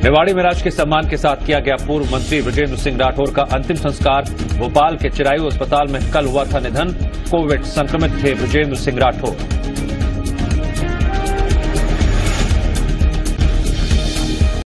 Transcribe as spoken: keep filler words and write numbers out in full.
निवाड़ी में राज के सम्मान के साथ किया गया पूर्व मंत्री बृजेंद्र सिंह राठौर का अंतिम संस्कार। भोपाल के चिरायू अस्पताल में कल हुआ था निधन। कोविड संक्रमित थे बृजेंद्र सिंह राठौर।